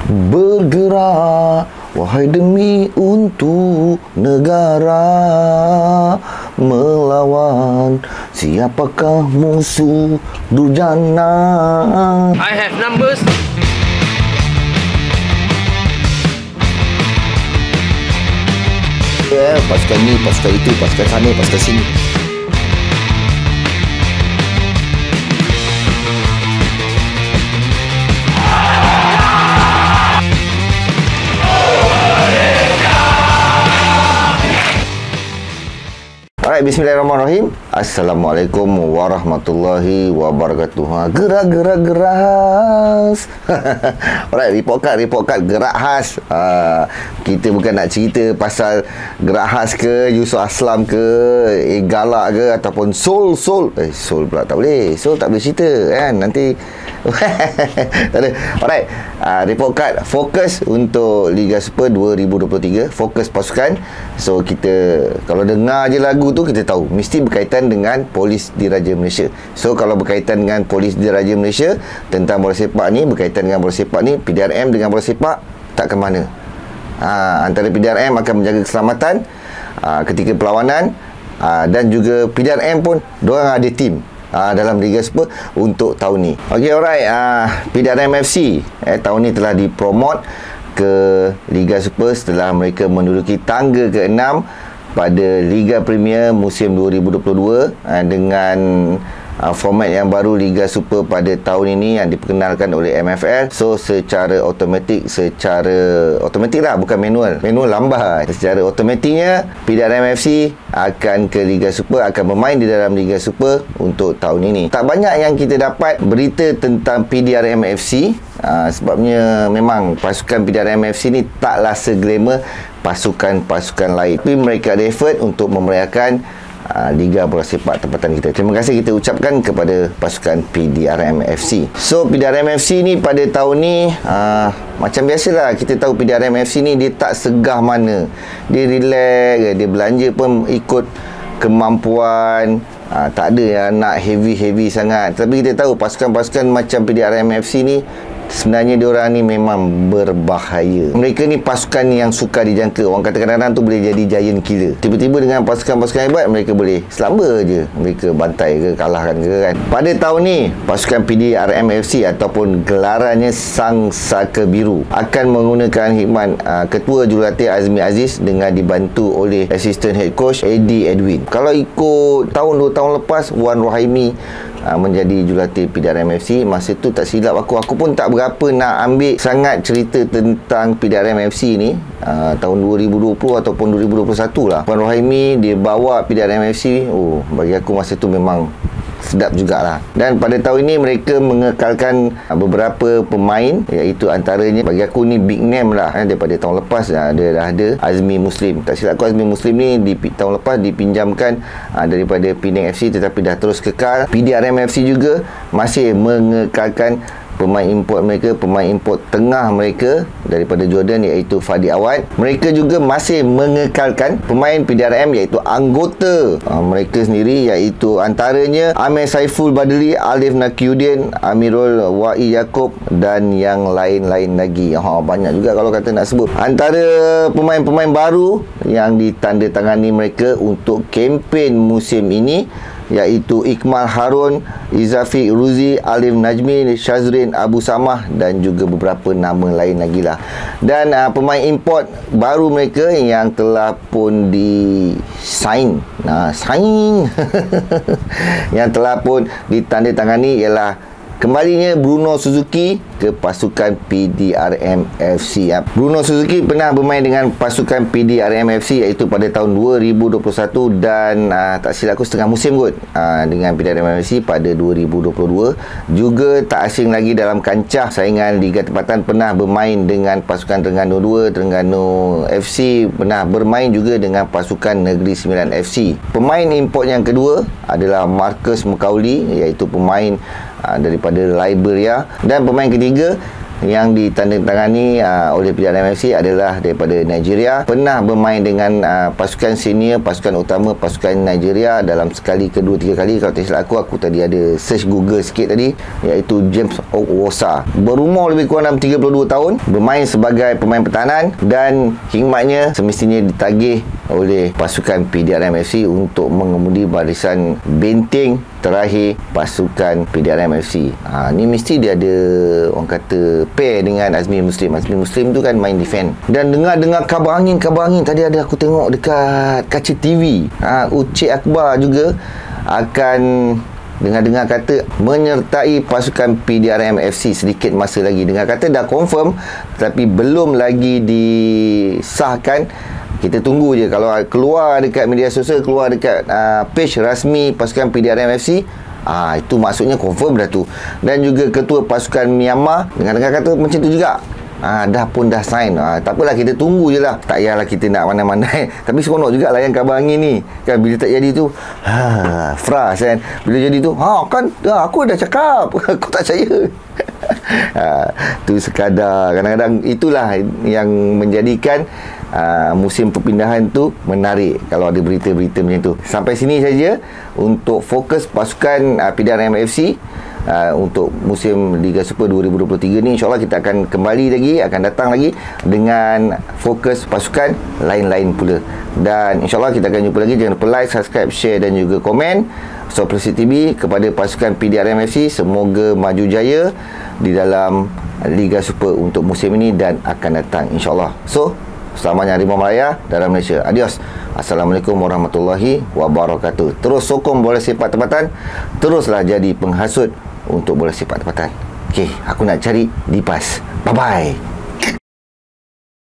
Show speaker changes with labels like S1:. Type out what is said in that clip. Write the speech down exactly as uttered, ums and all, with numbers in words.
S1: Bergerak, wahai demi untuk negara, melawan siapakah musuh durjana.
S2: I have numbers.
S1: Ya, pasukan ni, pasukan itu, pasukan sana, pasukan sini. Alright, bismillahirrahmanirrahim. Assalamualaikum warahmatullahi wabarakatuh. Gerak, gerak, gerak khas. Alright, report card, report card gerak khas. uh, Kita bukan nak cerita pasal gerak khas ke, Yusuf Aslam ke, eh, galak ke, ataupun Soul, Soul Eh, Soul pula tak boleh. Soul tak boleh cerita kan, nanti tak ada. Alright, uh, report card fokus untuk Liga Super dua ribu dua puluh tiga. Fokus pasukan. So kita kalau dengar je lagu tu, kita tahu mesti berkaitan dengan Polis Diraja Malaysia. So kalau berkaitan dengan Polis Diraja Malaysia tentang bola sepak ni, berkaitan dengan bola sepak ni, P D R M dengan bola sepak tak ke mana. Ha, antara P D R M akan menjaga keselamatan ha, ketika perlawanan, ha, dan juga P D R M pun diorang ada tim ha, dalam Liga Super untuk tahun ni. Okey, alright. ha, P D R M F C eh, tahun ni telah dipromot ke Liga Super setelah mereka menduduki tangga ke enam pada Liga Premier musim dua ribu dua puluh dua uh, dengan uh, format yang baru Liga Super pada tahun ini yang diperkenalkan oleh M F L. So secara automatik, secara automatik lah, bukan manual. Manual lambat. Secara automatiknya P D R M F C akan ke Liga Super, akan bermain di dalam Liga Super untuk tahun ini. Tak banyak yang kita dapat berita tentang P D R M F C. Uh, sebabnya memang pasukan P D R M F C ni taklah seglamour pasukan-pasukan lain, tapi mereka ada effort untuk memeriahkan uh, Liga Bola Sepak tempatan kita. Terima kasih kita ucapkan kepada pasukan P D R M F C. So P D R M F C ni pada tahun ni uh, macam biasalah, kita tahu P D R M F C ni dia tak segah mana, dia relax, dia belanja pun ikut kemampuan. Ha, tak ada yang nak heavy-heavy sangat. Tapi kita tahu pasukan-pasukan macam P D R M F C ni sebenarnya diorang ni memang berbahaya. Mereka ni pasukan yang suka dijangka. Orang kata kadang-kadang tu boleh jadi giant killer. Tiba-tiba dengan pasukan-pasukan hebat, mereka boleh selamba je, mereka bantai ke, kalahkan ke kan. Pada tahun ni pasukan P D R M F C ataupun gelarannya Sang Saka Biru akan menggunakan khidmat uh, Ketua Jurulatih Azmi Aziz dengan dibantu oleh Assistant Head Coach Eddie Edwin. Kalau ikut tahun dua tahun lepas, Wan Rohaimi uh, menjadi jurulatih P D R M F C. Masa tu tak silap aku, aku pun tak berapa nak ambil sangat cerita tentang P D R M F C ni uh, tahun dua ribu dua puluh ataupun dua ribu dua puluh satu lah. Wan Rohaimi dia bawa P D R M F C. Oh, bagi aku masa tu memang sedap jugalah. Dan pada tahun ini mereka mengekalkan beberapa pemain, iaitu antaranya bagi aku ni big name lah eh, daripada tahun lepas. Dia dah ada Azmi Muslim. Tak silap aku, Azmi Muslim ni di tahun lepas dipinjamkan uh, daripada Penang F C, tetapi dah terus kekal. P D R M F C juga masih mengekalkan pemain import mereka, pemain import tengah mereka daripada Jordan, iaitu Fadi Awad. Mereka juga masih mengekalkan pemain P D R M iaitu anggota uh, mereka sendiri, iaitu antaranya Amir Saiful Badli, Alif Nakiuddin, Amirul Wa'i Yaakob dan yang lain-lain lagi. Ha, banyak juga kalau kata nak sebut. Antara pemain-pemain baru yang ditandatangani mereka untuk kempen musim ini iaitu Ikmal Harun, Izafi Ruzi, Alif Najmi, Syazrin Abu Samah dan juga beberapa nama lain lagi lah. Dan uh, pemain import baru mereka yang telah pun di sign, nah sign yang telah pun ditandatangani ialah kembalinya Bruno Suzuki ke pasukan P D R M F C. Bruno Suzuki pernah bermain dengan pasukan P D R M F C iaitu pada tahun dua ribu dua puluh satu dan uh, tak silap aku setengah musim kot uh, dengan P D R M F C pada dua ribu dua puluh dua. Juga tak asing lagi dalam kancah saingan Liga Tempatan, pernah bermain dengan pasukan Terengganu dua, Terengganu F C, pernah bermain juga dengan pasukan Negeri Sembilan F C. Pemain import yang kedua adalah Marcus Mukauli, iaitu pemain uh, daripada Liberia, dan pemain ketiga yang ditandatangani uh, oleh P D R M F C adalah daripada Nigeria. Pernah bermain dengan uh, pasukan senior, pasukan utama pasukan Nigeria dalam sekali, kedua, tiga kali. Kalau tak silap aku, aku tadi ada search Google sikit tadi, iaitu James Owosa. Berumur lebih kurang dalam tiga puluh dua tahun, bermain sebagai pemain pertahanan dan hikmatnya semestinya ditagih oleh pasukan P D R M F C untuk mengemudi barisan benteng terakhir pasukan P D R M F C. Ha, ni mesti dia ada orang kata pair dengan Azmi Muslim. Azmi Muslim tu kan main defend. Dan dengar-dengar kabar angin, kabar angin tadi ada aku tengok dekat kaca T V. Ha, Ucik Akbar juga akan dengar-dengar kata menyertai pasukan P D R M F C sedikit masa lagi. Dengar kata dah confirm tapi belum lagi disahkan. Kita tunggu je. Kalau keluar dekat media sosial, keluar dekat uh, page rasmi pasukan P D R M F C, ah, itu maksudnya confirm dah tu. Dan juga ketua pasukan Myanmar dengar-dengar kata macam tu juga. Ah, dah pun dah sign. Ah, tak apalah, kita tunggu je lah. Tak payahlah kita nak mana-mana. Tapi seronok juga lah yang kabar angin ni. Kan bila tak jadi tu, ha, fras kan. Bila jadi tu, ha kan, dah, aku dah cakap. Kau tak percaya. Ha, tu sekadar. Kadang-kadang itulah yang menjadikan Uh, musim perpindahan tu menarik kalau ada berita-berita macam tu. Sampai sini saja untuk fokus pasukan uh, P D R M F C uh, untuk musim Liga Super dua ribu dua puluh tiga ni. InsyaAllah kita akan kembali lagi, akan datang lagi dengan fokus pasukan lain-lain pula. Dan insyaAllah kita akan jumpa lagi. Jangan lupa like, subscribe, share dan juga komen Sopresi T V kepada pasukan P D R M F C. Semoga maju jaya di dalam Liga Super untuk musim ini dan akan datang, insyaAllah. So, selamanya Harimau Malaya dalam Malaysia. Adios. Assalamualaikum warahmatullahi wabarakatuh. Terus sokong bola sepak tempatan. Teruslah jadi penghasut untuk bola sepak tempatan. Okey, aku nak cari Dipas. Bye-bye.